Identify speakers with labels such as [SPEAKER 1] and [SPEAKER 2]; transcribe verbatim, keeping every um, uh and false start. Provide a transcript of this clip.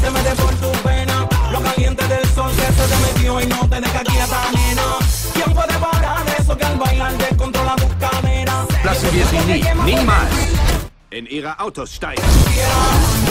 [SPEAKER 1] se mete por tu pena. Lo caliente del sol que se te metió y no te deja quieta, nena. ¿Quién puede parar eso que al bailar descontrola tus caderas?
[SPEAKER 2] Lassen wir sie nie, niemals in ihre Autos steigen.